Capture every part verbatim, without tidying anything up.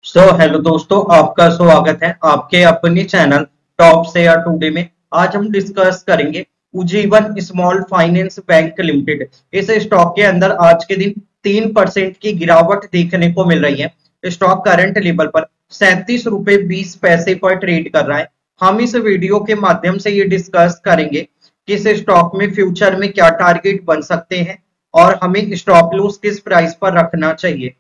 So hello दोस्तों, आपका स्वागत है आपके अपने चैनल टॉप शेयर टुडे में। आज हम डिस्कस करेंगे Ujjivan small finance bank limited. इस स्टॉक के अंदर आज के दिन तीन परसेंट की गिरावट देखने को मिल रही है। स्टॉक करंट लेवल पर सैंतीस रुपए बीस पैसे पर ट्रेड कर रहा है। हम इस वीडियो के माध्यम से ये डिस्कस करेंगे कि इस स्टॉक में फ्यूचर में क्या टारगेट बन सकते हैं और हमें स्टॉप लॉस किस प्राइस पर रखना चाहिए।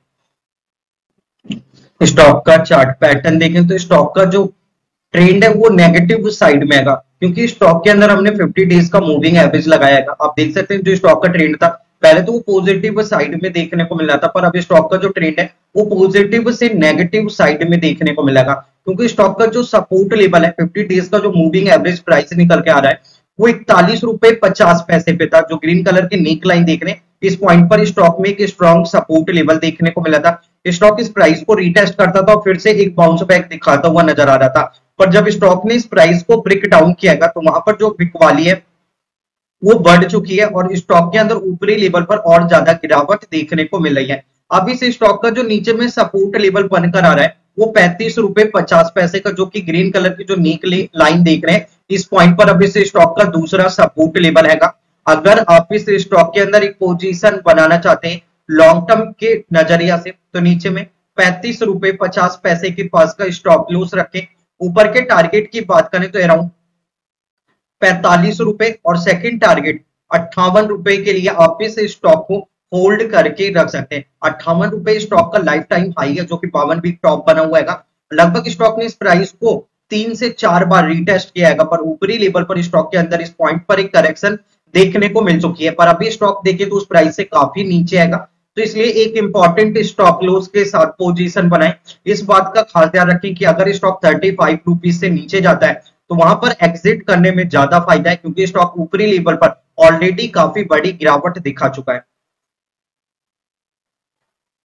स्टॉक का चार्ट पैटर्न देखें तो स्टॉक का जो ट्रेंड है वो नेगेटिव साइड में है, क्योंकि स्टॉक के अंदर हमने फिफ्टी डेज का मूविंग एवरेज लगाया है। आप देख सकते हैं जो स्टॉक का ट्रेंड था पहले तो वो पॉजिटिव साइड में देखने को मिल रहा था, पर अब स्टॉक का जो ट्रेंड है वो पॉजिटिव से नेगेटिव साइड में देखने को मिलेगा, क्योंकि स्टॉक का जो सपोर्ट लेवल है फिफ्टी डेज का जो मूविंग एवरेज प्राइस निकल के आ रहा है वो इकतालीस रुपए पचास पैसे पे था। जो ग्रीन कलर की नीक लाइन देख रहे हैं इस पॉइंट पर स्टॉक में एक स्ट्रॉन्ग सपोर्ट लेवल देखने को मिला था। स्टॉक इस प्राइस को रीटेस्ट करता था और फिर से एक बाउंस बैक दिखाता हुआ नजर आ रहा था, पर जब स्टॉक ने इस प्राइस को ब्रेक डाउन किया तो वहां पर जो बिकवाली है वो बढ़ चुकी है और स्टॉक के अंदर ऊपरी लेवल पर और ज्यादा गिरावट देखने को मिल रही है। अब इस स्टॉक का जो नीचे में सपोर्ट लेवल बनकर आ रहा है वो पैंतीस रुपए पचास पैसे का, जो कि ग्रीन कलर की जो नीक लाइन देख रहे हैं इस पॉइंट पर अब इस स्टॉक का दूसरा सपोर्ट लेवल है। अगर आप इस स्टॉक के अंदर एक पोजीशन बनाना चाहते हैं लॉन्ग टर्म के नजरिया से तो नीचे में पैंतीस रुपए पचास पैसे के पास का स्टॉप लॉस रखें। ऊपर के टारगेट की बात करें तो अराउंड पैंतालीस रुपए और सेकंड टारगेट अट्ठावन रुपए के लिए आप इस स्टॉक को होल्ड करके रख सकते हैं। अट्ठावन रुपए स्टॉक का लाइफ टाइम हाई है, जो कि बावन वीक टॉप बना हुआ है। लगभग स्टॉक ने इस प्राइस को तीन से चार बार रीटेस्ट किया है, पर ऊपरी लेवल पर स्टॉक के अंदर इस पॉइंट पर एक करेक्शन देखने को मिल चुकी है, पर अभी स्टॉक देखें तो उस प्राइस से काफी नीचे आएगा, तो इसलिए एक इंपॉर्टेंट स्टॉप लॉस के साथ पोजीशन बनाएं। इस बात का खास ध्यान रखें कि अगर स्टॉक थर्टी फाइव रुपीज से नीचे जाता है तो वहां पर एग्जिट करने में ज्यादा फायदा है, क्योंकि स्टॉक ऊपरी लेवल पर ऑलरेडी काफी बड़ी गिरावट दिखा चुका है।